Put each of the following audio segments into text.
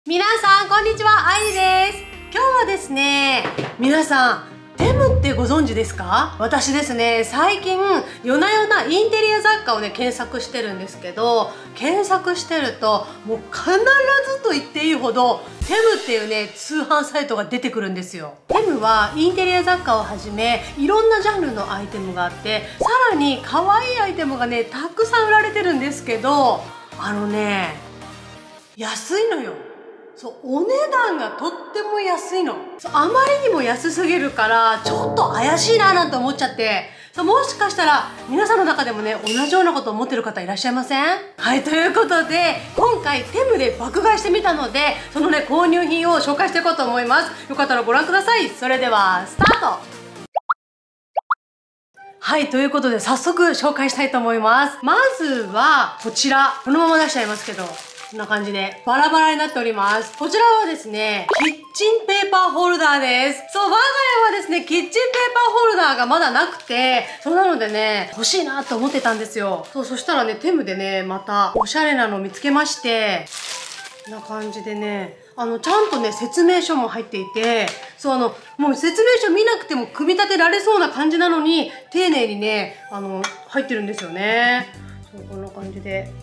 皆さんこんにちは、あいです。今日はですね、皆さんテムってご存知ですか？私ですね、最近夜な夜なインテリア雑貨をね検索してるんですけど、検索してるともう必ずと言っていいほどテムっていうね通販サイトが出てくるんですよ。テムはインテリア雑貨をはじめいろんなジャンルのアイテムがあって、さらに可愛いアイテムがねたくさん売られてるんですけど、安いのよ。そう、お値段がとっても安いの。そう、あまりにも安すぎるからちょっと怪しいななんて思っちゃって、そう、もしかしたら皆さんの中でもね同じようなことを思ってる方いらっしゃいません？はい、ということで今回テムで爆買いしてみたので、そのね購入品を紹介していこうと思います。よかったらご覧ください。それではスタート。はい、ということで早速紹介したいと思います。まずはこちら、このまま出しちゃいますけど、こんな感じでバラバラになっております。こちらはですね、キッチンペーパーホルダーです。そう、我が家はですね、キッチンペーパーホルダーがまだなくて、そうなのでね、欲しいなと思ってたんですよ。そう、そしたらね、テムでね、またおしゃれなのを見つけまして、こんな感じでね、ちゃんとね、説明書も入っていて、そう、もう説明書見なくても組み立てられそうな感じなのに、丁寧にね、入ってるんですよね。そう、こんな感じで。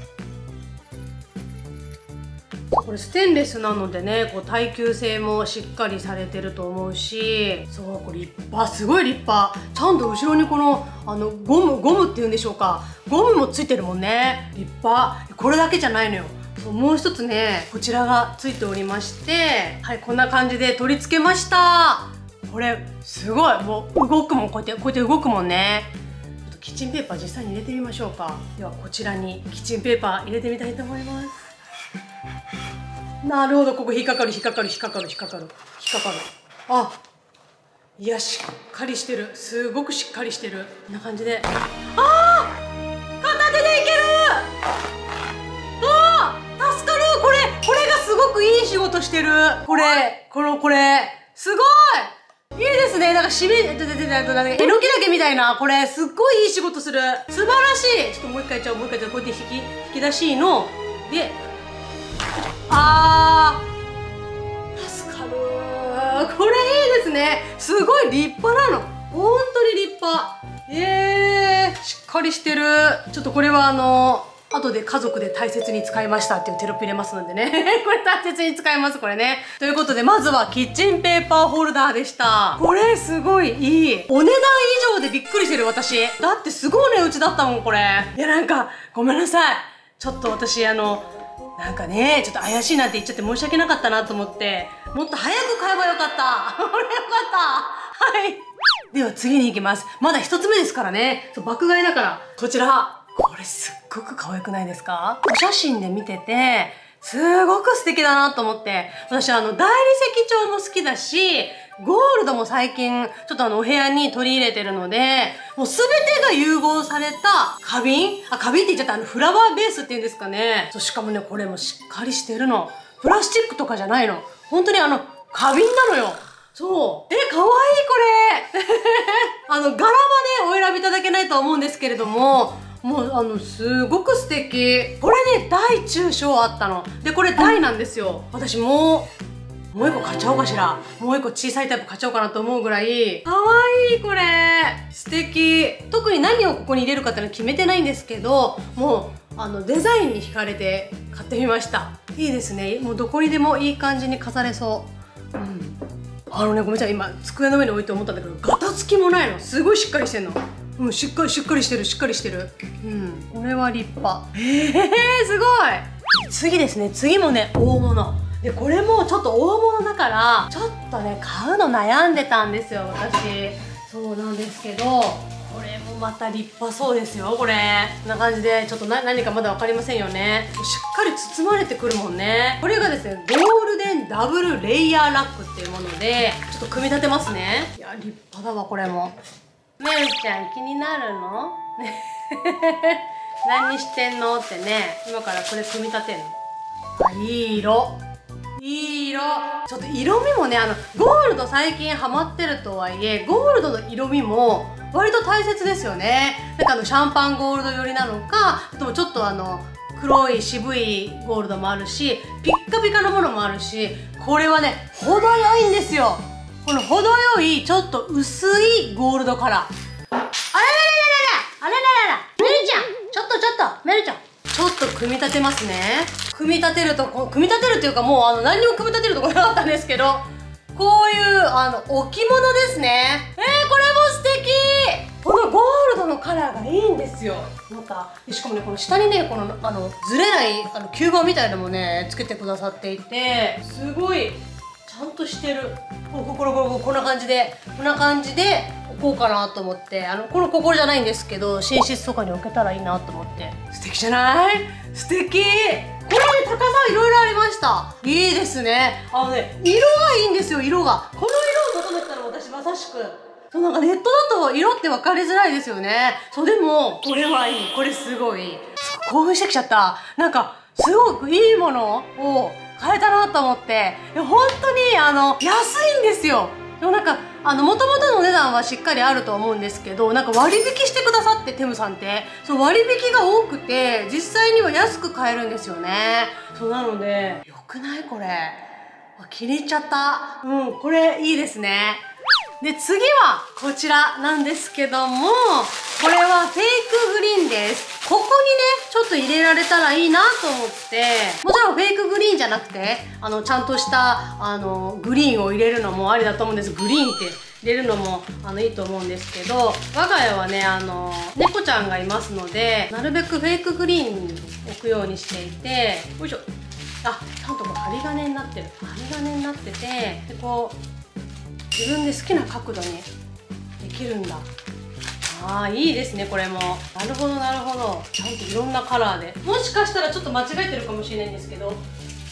これステンレスなのでね、こう耐久性もしっかりされてると思うし、そう、これ立派、すごい立派。ちゃんと後ろにこの、ゴムっていうんでしょうか。ゴムもついてるもんね。立派。これだけじゃないのよ。そう、もう一つね、こちらがついておりまして、はい、こんな感じで取り付けました。これ、すごい。もう動くもん、こうやって動くもんね。ちょっとキッチンペーパー実際に入れてみましょうか。では、こちらにキッチンペーパー入れてみたいと思います。なるほど、ここ引っかかる。あ、いや、しっかりしてる。すごくしっかりしてる。こんな感じで。ああ、片手でいける。ああ、助かる。これがすごくいい仕事してる。これ、すごい。いいですね。なんかえのきだけみたいな、これすっごいいい仕事する。素晴らしい。ちょっともう一回やっちゃおう。こうやって引き出しので。助かる。これいいですね。すごい立派なの。本当に立派。しっかりしてる。ちょっとこれは後で家族で大切に使いましたっていうテロップ入れますのでね。これ大切に使います、これね。ということで、まずはキッチンペーパーホルダーでした。これすごいいい。お値段以上でびっくりしてる、私。だってすごい値打ちだったもん、これ。いや、なんか、ごめんなさい。ちょっと私、なんかね、ちょっと怪しいなんて言っちゃって申し訳なかったなと思って、もっと早く買えばよかった。これよかった。はい。では次に行きます。まだ一つ目ですからね。そう、爆買いだから。こちら。これすっごく可愛くないですか？お写真で見てて、すごく素敵だなと思って。私大理石調も好きだし、ゴールドも最近ちょっとお部屋に取り入れてるので、もうすべてが融合された花瓶って言っちゃった、フラワーベースっていうんですかね。そう、しかもね、これもしっかりしてるの。プラスチックとかじゃないの。本当に花瓶なのよ。そう。かわいいこれ。柄はね、お選びいただけないと思うんですけれども、もうすごく素敵。これね、大中小あったの。で、これ大なんですよ。私もう一個買っちゃおうかしら。もう一個小さいタイプ買っちゃおうかなと思うぐらい。かわいい、これ。素敵。特に何をここに入れるかっていうのは決めてないんですけど、もう、デザインに惹かれて買ってみました。いいですね。もうどこにでもいい感じに飾れそう。うん。ごめんなさい。今、机の上に置いて思ったんだけど、ガタつきもないの。すごいしっかりしてんの。うん、しっかりしてる。うん、これは立派。すごい。次ですね。次もね、大物。で、これもちょっと大物だから、ちょっとね、買うの悩んでたんですよ、私。そうなんですけど、これもまた立派そうですよ、これ。こんな感じで、ちょっと何かまだ分かりませんよね。しっかり包まれてくるもんね。これがですね、ゴールデンダブルレイヤーラックっていうもので、ちょっと組み立てますね。いや、立派だわ、これも。めるちゃん気になるの？何してんのってね、今からこれ組み立てるの。あ、いい色。ちょっと色味もね、ゴールド最近ハマってるとはいえ、ゴールドの色味も割と大切ですよね。なんかシャンパンゴールド寄りなのか、あともちょっと黒い渋いゴールドもあるし、ピッカピカのものもあるし、これはね程よいんですよ。この程よいちょっと薄いゴールドカラー。あらららららあららららメルちゃん、ちょっとメルちゃん、ちょっと組み立てますね。組み立てるっていうか、もう何にも組み立てるとこなかったんですけど、こういう置物ですね。これも素敵。このゴールドのカラーがいいんですよ。またしかもね、この下にね、このずれない吸盤みたいなのもねつけてくださっていて、すごいちゃんとしてる。こんな感じで置こうかなと思って、ここじゃないんですけど、寝室とかに置けたらいいなと思って。素敵じゃない？素敵。これね、高さいろいろありました。いいですね。色がいいんですよ。色がこの色を求めてたら、私まさしく。そうなんかネットだと色って分かりづらいですよね。そう、でもこれはいい。これすごい興奮してきちゃった。なんかすごくいいものを買えたなと思って、本当に安いんですよ。でもなんかもともとの値段はしっかりあると思うんですけど、なんか割引してくださって、テムさんってそう割引が多くて、実際には安く買えるんですよね。そうなので、よくない？これ気に入っちゃった。これいいですね。で、次はこちらなんですけども、これはフェイクグリーンです。ここにね、ちょっと入れられたらいいなと思って、もちろんフェイクグリーンじゃなくて、ちゃんとしたグリーンを入れるのもありだと思うんです。グリーンって入れるのもいいと思うんですけど、我が家はね、猫ちゃんがいますので、なるべくフェイクグリーンに置くようにしていて、よいしょ。ちゃんともう針金になってる。針金になってて、でこう自分で好きな角度にできるんだ。いいですね、これも。なるほどなるほど。ちゃんといろんなカラーで。もしかしたらちょっと間違えてるかもしれないんですけど、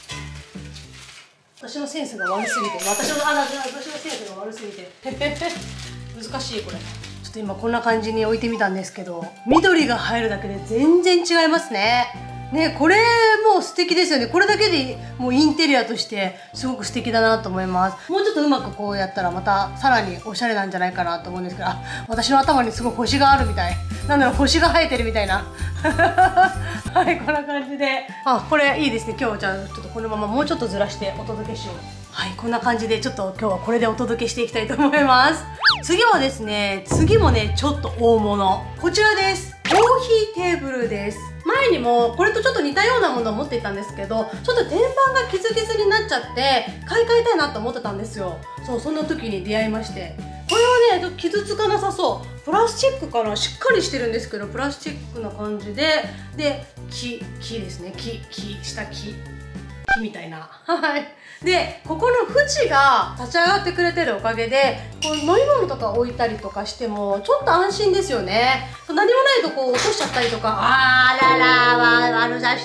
私のセンスが悪すぎて、私のセンスが悪すぎて難しいこれ。ちょっと今こんな感じに置いてみたんですけど、緑が入るだけで全然違いますね。ね、これもう素敵ですよね。これだけでもうインテリアとしてすごく素敵だなと思います。もうちょっとうまくこうやったらまたさらにおしゃれなんじゃないかなと思うんですけど、私の頭にすごい星があるみたい。なんだろう、星が生えてるみたいな。はい、こんな感じで。これいいですね。今日じゃあちょっとこのままもうちょっとずらしてお届けしよう。はい、こんな感じでちょっと今日はこれでお届けしていきたいと思います。次はですね、次もね、ちょっと大物。こちらです。コーヒーテーブルです。前にもこれとちょっと似たようなものを持っていたんですけど、ちょっと天板がギスギスになっちゃって買い替えたいなと思ってたんですよ。そんな時に出会いまして、これはねちょっと傷つかなさそう。プラスチックかな、しっかりしてるんですけど、プラスチックな感じで、木ですね。下木みたいな。はいで、ここの縁が立ち上がってくれてるおかげで、こう飲み物とか置いたりとかしてもちょっと安心ですよね。何もないとこう落としちゃったりとか、悪さして、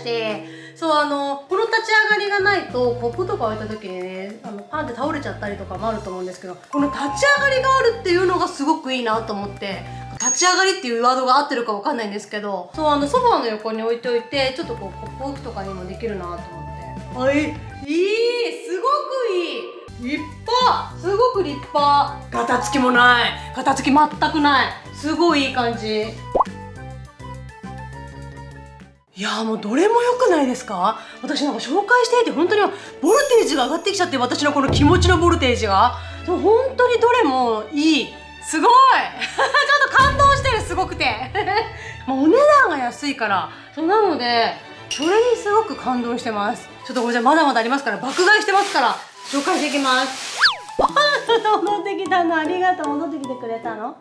この立ち上がりがないとコップとか置いた時にね、パンって倒れちゃったりとかもあると思うんですけど、この立ち上がりがあるっていうのがすごくいいなと思って。立ち上がりっていうワードが合ってるかわかんないんですけど、ソファーの横に置いておいて、ちょっとこうコップ置くとかにもできるなと思って。いい、すごくいい、立派、すごく立派。ガタつきもない、ガタつき全くない、すごいいい感じ。いやー、もうどれも良くないですか？私なんか紹介していて本当にボルテージが上がってきちゃって、私のこの気持ちのボルテージが本当にどれもいい。すごいちょっと感動してる、すごくてもうお値段が安いから。なのでそれにすごく感動してます。ちょっとこれじゃまだまだありますから、爆買いしてますから紹介していきます。戻ってきたの、ありがとう。戻ってきてくれたの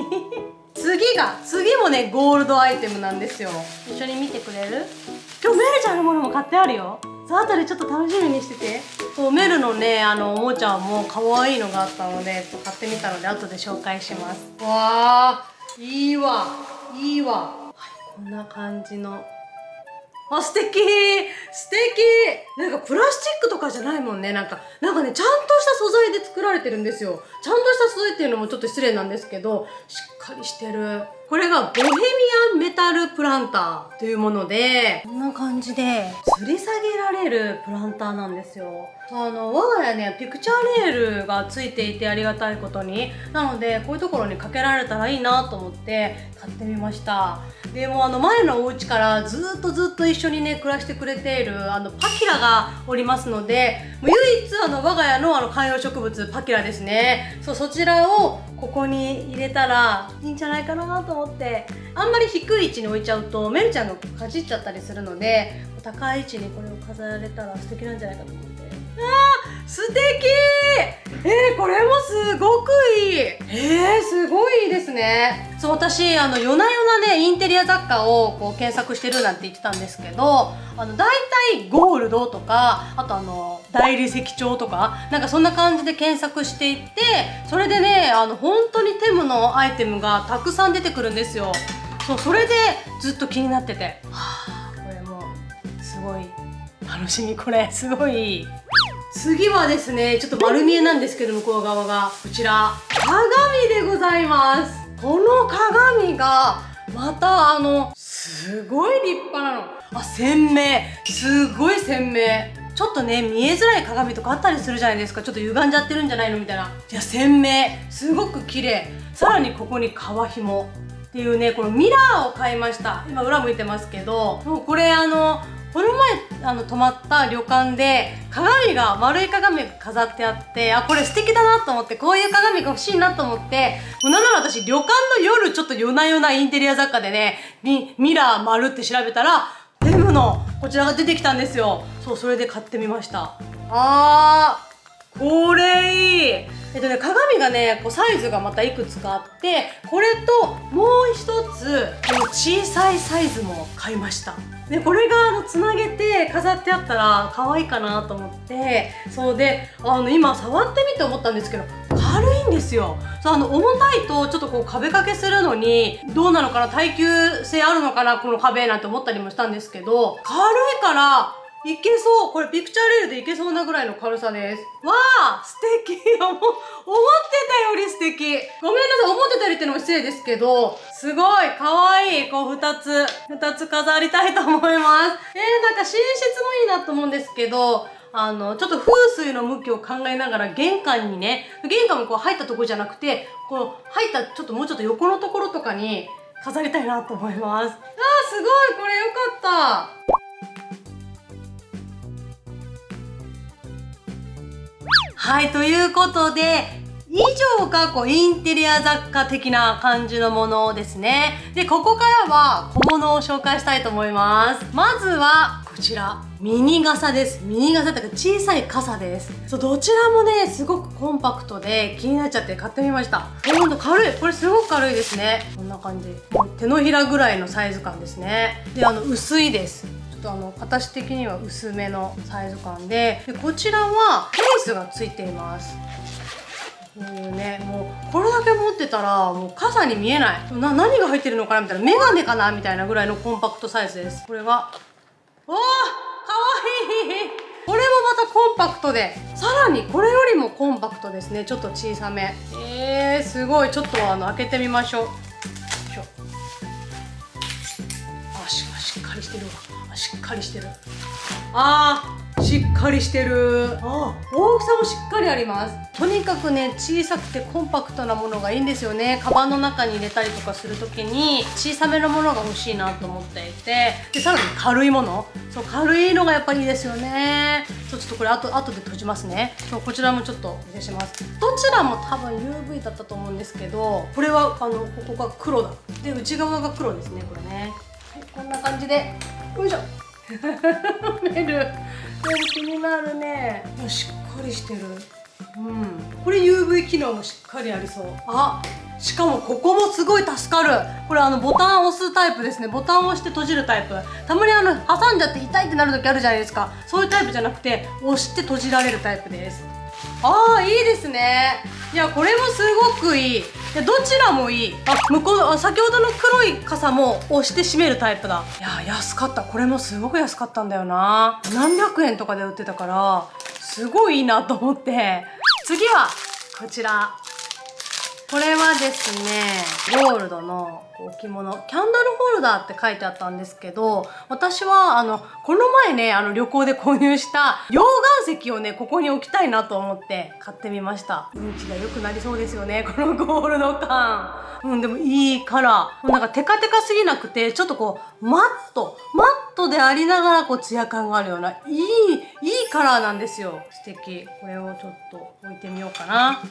次もねゴールドアイテムなんですよ。一緒に見てくれる？今日メルちゃんのものも買ってあるよ。後でちょっと楽しみにしてて。メルのねおもちゃも可愛いのがあったので買ってみたので、後で紹介します。わー、いいわいいわ。はい、こんな感じの。素敵素敵。なんかプラスチックとかじゃないもんね。なんかね、ちゃんとした素材で作られてるんですよ。ちゃんとした素材っていうのもちょっと失礼なんですけど、しっかかりしてる。これがボヘミアンメタルプランターというもので、こんな感じで吊り下げられるプランターなんですよ。我が家ね、ピクチャーレールがついていてありがたいことに。なので、こういうところにかけられたらいいなと思って買ってみました。でも前のお家からずっと一緒にね、暮らしてくれているパキラがおりますので、もう唯一我が家の観葉植物パキラですね。そちらをここに入れたらいいんじゃないかなと思って、あんまり低い位置に置いちゃうとメルちゃんがかじっちゃったりするので、高い位置にこれを飾られたら素敵なんじゃないかと思って。素敵。これもすごくいい。すごいいいですね。そう、私夜な夜なね、インテリア雑貨をこう検索してるなんて言ってたんですけど、大体ゴールドとか、あと大理石調とか、なんかそんな感じで検索していって、それでね、本当にテムのアイテムがたくさん出てくるんですよ。そう、それでずっと気になってて、これもすごい楽しみ。これすごいいい。次はですね、ちょっと丸見えなんですけど、向こう側がこちら鏡でございます。この鏡がまたすごい立派なの。鮮明、すごい鮮明。ちょっとね、見えづらい鏡とかあったりするじゃないですか。ちょっと歪んじゃってるんじゃないのみたいな。いや、鮮明、すごく綺麗。さらにここに革紐っていうね、このミラーを買いました。今裏向いてますけど、もうこれこの前泊まった旅館で丸い鏡が飾ってあって、これ素敵だなと思って、こういう鏡が欲しいなと思って、もうなんなら私旅館の夜ちょっと夜な夜なインテリア雑貨でね、ミラー丸って調べたらテムのこちらが出てきたんですよ。そう、それで買ってみました。これいい。鏡がね、こうサイズがまたいくつかあって、これともう一つこの小さいサイズも買いました。でこれがつなげて飾ってあったら可愛いかなと思って、そうで今触ってみて思ったんですけど、軽いんですよ。そう重たいとちょっとこう壁掛けするのにどうなのかな、耐久性あるのかなこの壁なんて思ったりもしたんですけど、軽いからいけそう。これピクチャーレールでいけそうなぐらいの軽さです。わあ、素敵。思ってたより素敵。ごめんなさい、思ってたよりってのも失礼ですけど、すごい可愛い。こう2つ飾りたいと思います。なんか寝室もいいなと思うんですけど、ちょっと風水の向きを考えながら玄関にね、玄関もこう入ったところじゃなくて、この入ったちょっともうちょっと横のところとかに飾りたいなと思います。すごい、これよかった。はい、ということで、以上がこうインテリア雑貨的な感じのものですね。で、ここからは小物を紹介したいと思います。まずはこちら、ミニ傘です。ミニ傘というか小さい傘です。そう、どちらもね、すごくコンパクトで気になっちゃって買ってみました。ほんと軽い。これすごく軽いですね。こんな感じ。もう手のひらぐらいのサイズ感ですね。で、薄いです。形的には薄めのサイズ感で、こちらはケースがついています。こういうね、もうこれだけ持ってたらもう傘に見えない。何が入ってるのかなみたいな、メガネかなみたいなぐらいのコンパクトサイズです。これがかわいい。これもまたコンパクトで、さらにこれよりもコンパクトですね。ちょっと小さめ。すごい。ちょっと開けてみましょう。しっかりしてるわ。しっかりしてる。しっかりしてる。大きさもしっかりあります。とにかくね、小さくてコンパクトなものがいいんですよね。カバンの中に入れたりとかするときに小さめのものが欲しいなと思っていて、でさらに軽いもの、そう、軽いのがやっぱりいいですよね。ちょっとこれ後で閉じますね。そう、こちらもちょっとお見せします。どちらも多分 UV だったと思うんですけど、これはここが黒だ。で内側が黒ですね、これね。はい、こんな感じで、よいしょ。メル気になるね。しっかりしてる。これ UV 機能もしっかりありそう。しかもここもすごい助かる。これボタンを押すタイプですね。ボタンを押して閉じるタイプ。たまに挟んじゃって痛いってなる時あるじゃないですか。そういうタイプじゃなくて押して閉じられるタイプです。いいですね。いや、これもすごくいい。どちらもいい。向こう先ほどの黒い傘も押して閉めるタイプだ。いや、安かった。これもすごく安かったんだよな。何百円とかで売ってたからすごいいいなと思って。次はこちら。 これはですね、ゴールドの置物、キャンドルホルダーって書いてあったんですけど、私はこの前ね、旅行で購入した溶岩石をね、ここに置きたいなと思って買ってみました。運気が良くなりそうですよね、このゴールド感。でもいいカラー。なんかテカテカすぎなくて、ちょっとこう、マットでありながらこうツヤ感があるような、いいカラーなんですよ。素敵。これをちょっと置いてみようかな。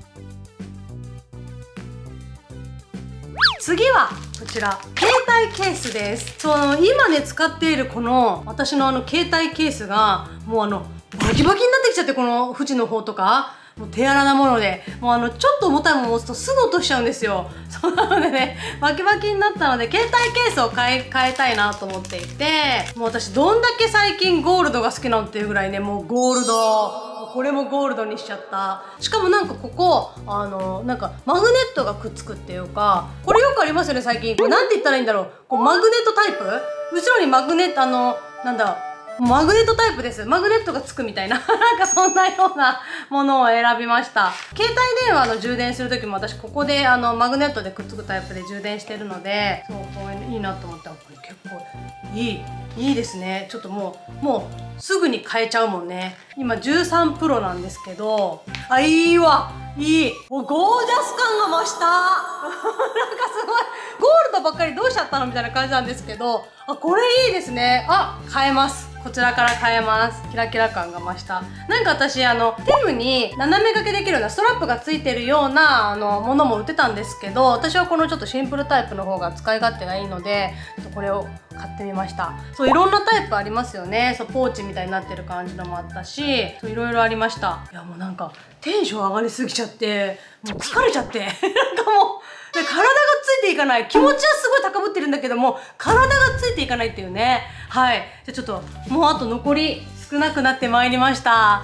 次はこちら携帯ケースです。今ね使っているこの私の携帯ケースがもうバキバキになってきちゃって、この縁の方とかもう手荒なもので、もうちょっと重たいもの持つとすぐ落としちゃうんですよ。そうなのでね、バキバキになったので携帯ケースを変えたいなと思っていて、もう私どんだけ最近ゴールドが好きなのっていうぐらいね、もうゴールド、これもゴールドにしちゃった。しかもなんかここなんかマグネットがくっつくっていうか、これよくありますよね最近。これなんて言ったらいいんだろう、こうマグネットタイプ、後ろにマグネットなんだ、マグネットタイプです。マグネットがつくみたいななんかそんなようなものを選びました。携帯電話の充電する時も私ここでマグネットでくっつくタイプで充電してるので、そう、これいいなと思った。これ結構いいですね。ちょっともうすぐに変えちゃうもんね。今13プロなんですけど、いいわ、いい。ゴージャス感が増したなんかすごいゴールドばっかりどうしちゃったのみたいな感じなんですけど、これいいですね。変えます。こちらから変えます。キラキラ感が増した。なんか私テムに斜め掛けできるようなストラップがついてるようなものも売ってたんですけど、私はこのちょっとシンプルタイプの方が使い勝手がいいので、ちょっとこれを買ってみました。そう、いろんなタイプありますよね。そう、ポーチみたいになってる感じのもあったし、そう、いろいろありました。いや、もうなんかテンション上がりすぎちゃって、もう疲れちゃってなんかもう体がついていかない。気持ちはすごい高ぶってるんだけども、体がついていかないっていうね。はい。じゃあちょっと、もうあと残り少なくなってまいりました。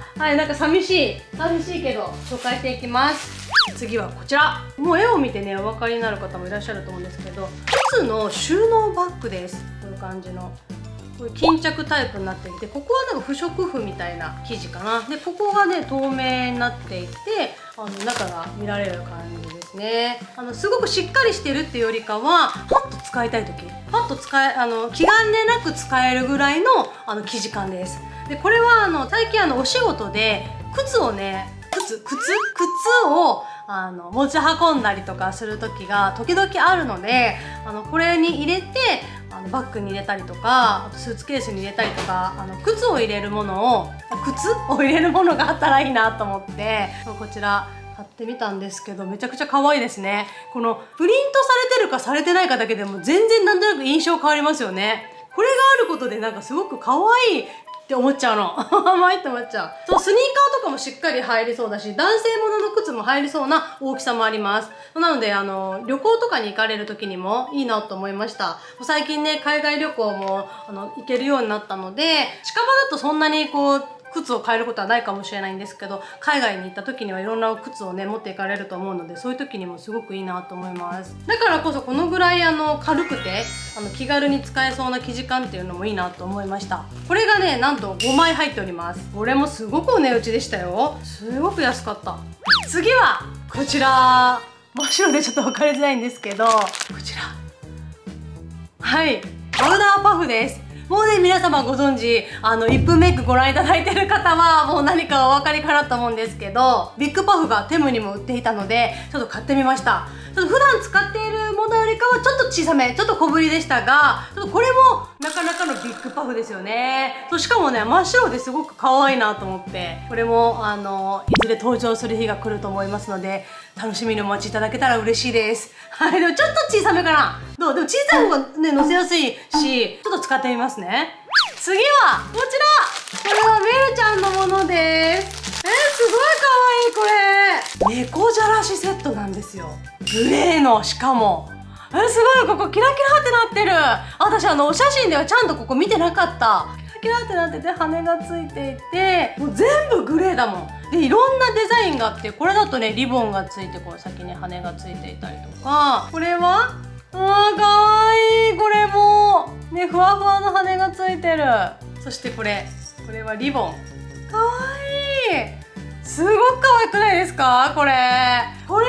はい、なんか寂しいけど、紹介していきます。次はこちら。もう絵を見てね、お分かりになる方もいらっしゃると思うんですけど、靴の収納バッグです。こういう感じの。これ巾着タイプになっていて、ここはなんか不織布みたいな生地かな。で、ここがね、透明になっていて、中が見られる感じですね。すごくしっかりしてるっていうよりかは、パッと使いたい時、パッと気兼ねなく使えるぐらいの生地感です。で、これは最近お仕事で靴をね、靴を持ち運んだりとかする時が時々あるので、これに入れてバッグに入れたりとか、あとスーツケースに入れたりとか、靴を入れるものがあったらいいなと思って、こちら買ってみたんですけど、めちゃくちゃ可愛いですね。このプリントされてるかされてないかだけでも全然なんとなく印象変わりますよね。これがあることでなんかすごく可愛いって思っちゃうの。甘いって思っちゃう。そう、スニーカーとかもしっかり入りそうだし、男性ものの靴も入りそうな大きさもあります。なので、旅行とかに行かれる時にもいいなと思いました。最近ね、海外旅行も、行けるようになったので、近場だとそんなにこう、靴を変えることはないかもしれないんですけど、海外に行った時にはいろんな靴をね持っていかれると思うので、そういう時にもすごくいいなと思います。だからこそこのぐらい軽くて気軽に使えそうな生地感っていうのもいいなと思いました。これがねなんと5枚入っております。これもすごくお値打ちでしたよ。すごく安かった。次はこちら、真っ白でちょっと分かりづらいんですけど、こちら、はい、パウダーパフです。もうね、皆様ご存知、1分メイクご覧いただいてる方は、もう何かお分かりかなと思うんですけど、ビッグパフがテムにも売っていたので、ちょっと買ってみました。ちょっと普段使っているものよりかはちょっと小さめ、ちょっと小ぶりでしたが、ちょっとこれもなかなかのビッグパフですよね。そう、しかもね、真っ白ですごく可愛いなと思って、これも、いずれ登場する日が来ると思いますので、楽しみにお待ちいただけたら嬉しいです。はい、でもちょっと小さめかな。でも小さい方がね、乗せやすいし、ちょっと使ってみますね。次は、こちら！これはメルちゃんのものです。すごい可愛いこれ。猫じゃらしセットなんですよ。グレーの、しかも。すごい、ここキラキラってなってる。私お写真ではちゃんとここ見てなかった。キラキラってなってて、羽がついていて、もう全部グレーだもん。で、いろんなデザインがあって、これだとね、リボンがついて、こう先に羽がついていたりとか、これはかわいい。これもね、ふわふわの羽がついてる。そしてこれはリボン。かわいい。すごく可愛くないですかこれ。これはもう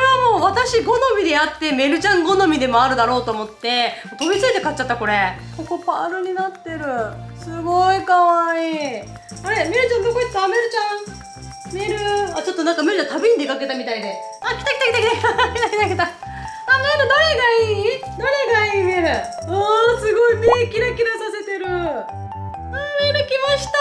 私好みであって、メルちゃん好みでもあるだろうと思って、飛びついて買っちゃった、これ。ここパールになってる。すごいかわいい。あれ、メルちゃんどこ行った？メルちゃん。メル。あ、ちょっとなんかメルちゃん旅に出かけたみたいで。あ、来た来た来た来た来た来た来た。あ、メルどれがいい？どれがいいメル。おー、すごい目キラキラさせてる。あ、メル来ました。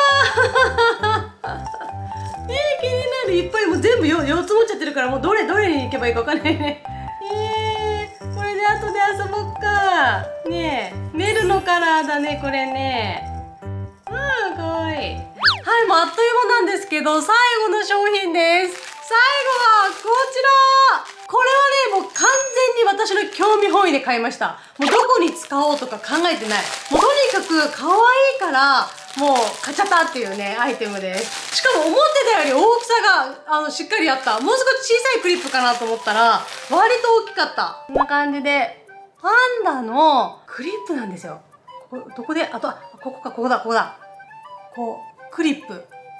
気になる。いっぱいもう全部4つ持っちゃってるから、もうどれに行けばいいかわかんないね。これで後で遊ぼっか。ねえ、メルのカラーだね、これね。うん、かわいい。はい、もうあっという間なんですけど、最後の商品です。最後はこちら。これはね、もう完全に私の興味本位で買いました。もうどこに使おうとか考えてない。もうとにかく可愛いから、もう買っちゃったっていうね、アイテムです。しかも思ってたより大きさが、しっかりあった。もう少し小さいクリップかなと思ったら、割と大きかった。こんな感じで、パンダのクリップなんですよ。どこで、あと、ここか、ここだ、ここだ。こう、クリップ。クリッ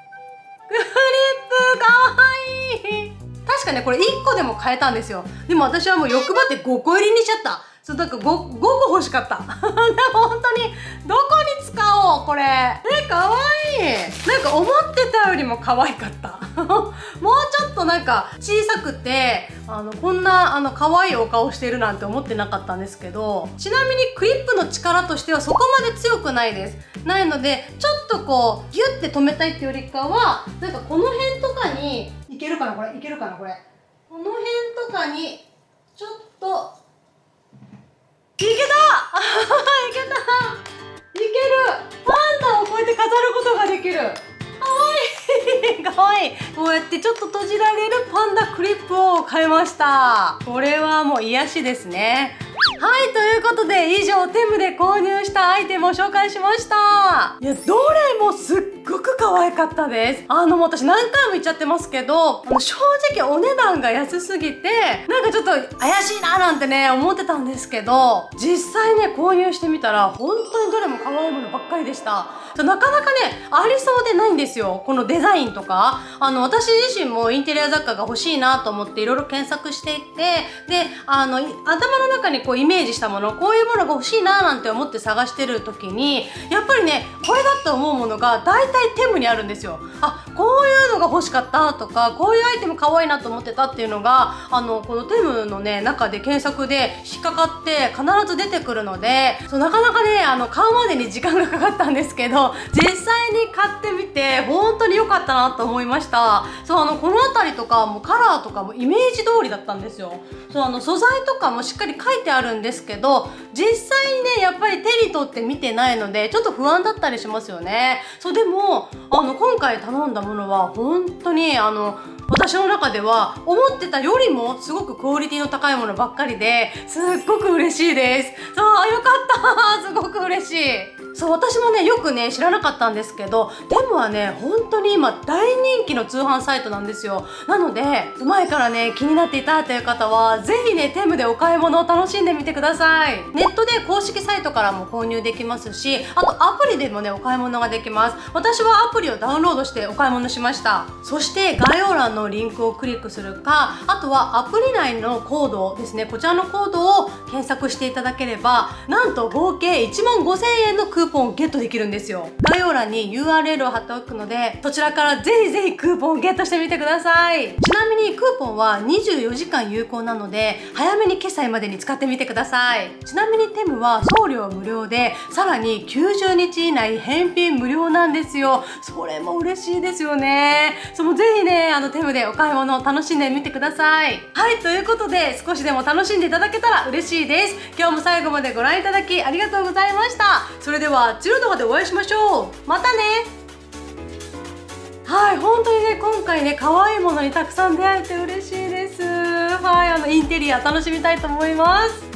プ、かわいい。確かね、これ1個でも買えたんですよ。でも私はもう欲張って5個入りにしちゃった。そう、なんか5個欲しかった。でも本当に、どこに使おうこれ。かわいい。なんか思ってたよりも可愛かった。もうちょっとなんか小さくて、こんな可愛いお顔してるなんて思ってなかったんですけど、ちなみにクリップの力としてはそこまで強くないです。ないので、ちょっとこう、ギュッて止めたいっていうよりかは、なんかこの辺とかに、いけるかなこれ。いけるかなこれ。この辺とかに、ちょっと、いけたいけたいける。パンダをこうやって飾ることができる。かわいい。かわいい。こうやってちょっと閉じられるパンダクリップを買いました。これはもう癒しですね。はい、ということで以上テムで購入したアイテムを紹介しました。いや、どれもすっごく可愛かったです。もう私何回も言っちゃってますけど、正直お値段が安すぎて、なんかちょっと怪しいななんてね、思ってたんですけど、実際ね、購入してみたら、本当にどれも可愛いものばっかりでした。なかなかね、ありそうでないんですよ。このデザインとか。私自身もインテリア雑貨が欲しいなと思っていろいろ検索していて、で、頭の中にこうイメージしたもの、こういうものが欲しいななんて思って探してる時に、やっぱりね、これだと思うものが大体テムにあるんですよ。あ、こういうのが欲しかったとか、こういうアイテム可愛いなと思ってたっていうのが、このテムのね、中で検索で引っかかって必ず出てくるので、なかなかね、買うまでに時間がかかったんですけど、実際に買ってみて、本当に良かったなと思いました。そう、この辺りとか、もうカラーとかもイメージ通りだったんですよ。そう、素材とかもしっかり書いてあるんですけど、実際にね、やっぱり手に取って見てないので、ちょっと不安だったりしますよね。そう、でも、今回頼んだものは、本当に、私の中では思ってたよりもすごくクオリティの高いものばっかりですっごく嬉しいです。そう、よかったすごく嬉しい。そう、私もね、よくね、知らなかったんですけど、テムはね、本当に今大人気の通販サイトなんですよ。なので、前からね、気になっていたという方は、ぜひね、テムでお買い物を楽しんでみてください。ネットで公式サイトからも購入できますし、あとアプリでもね、お買い物ができます。私はアプリをダウンロードしてお買い物しました。そして概要欄のリンクをクリックするか、あとはアプリ内のコードですね、こちらのコードを検索していただければ、なんと合計15,000円のクーポンをゲットできるんですよ。概要欄に URL を貼っておくので、そちらからぜひぜひクーポンをゲットしてみてください。ちなみにクーポンは24時間有効なので、早めに決済までに使ってみてください。ちなみにテムは送料無料で、さらに90日以内返品無料なんですよ。それも嬉しいですよね。ぜひね、テムでお買い物を楽しんでみてください。はい、ということで、少しでも楽しんでいただけたら嬉しいです。今日も最後までご覧いただきありがとうございました。それでは次の動画でお会いしましょう。またね。はい、本当にね、今回ね、可愛いものにたくさん出会えて嬉しいです。はい、インテリア楽しみたいと思います。